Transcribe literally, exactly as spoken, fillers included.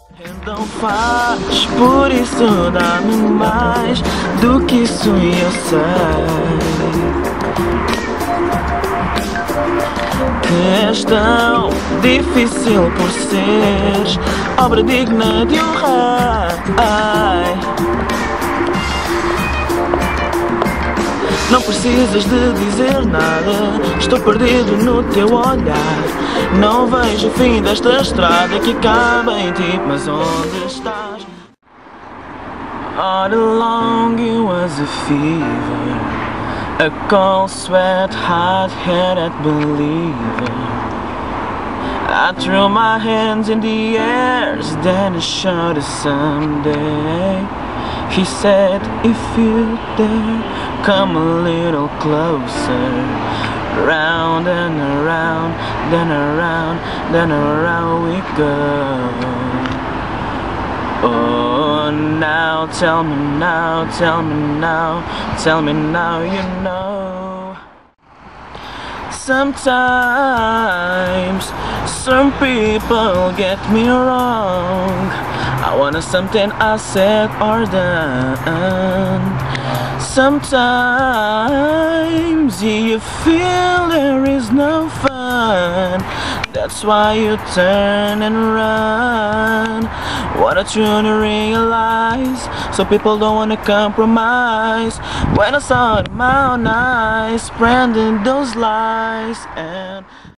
Então faz, por isso dá-me mais do que isso eu sei. Que és tão difícil por seres obra digna de um rei. Não precisas de dizer nada, estou perdido no teu olhar. Não vejo o fim desta estrada que acaba em ti, mas onde estás? All along it was a fever, a cold sweat, hot-headed believer. I threw my hands in the air, then I shouted someday. He said, if you dare, come a little closer. Round and around, then around, then around we go. Oh, now tell me now, tell me now, tell me now you know. Sometimes some people get me wrong. I wanted something I said or done. Sometimes you feel there is no fun, that's why you turn and run. What I truly realize, so people don't wanna compromise. When I saw them out nice, spreading those lies and